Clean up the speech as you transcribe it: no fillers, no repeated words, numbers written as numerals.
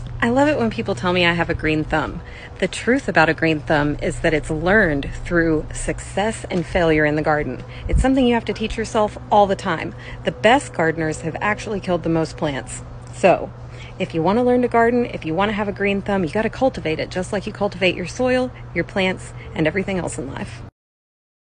I love it when people tell me I have a green thumb. The truth about a green thumb is that it's learned through success and failure in the garden. It's something you have to teach yourself all the time. The best gardeners have actually killed the most plants. So, if you want to learn to garden, if you want to have a green thumb, you got to cultivate it just like you cultivate your soil, your plants, and everything else in life.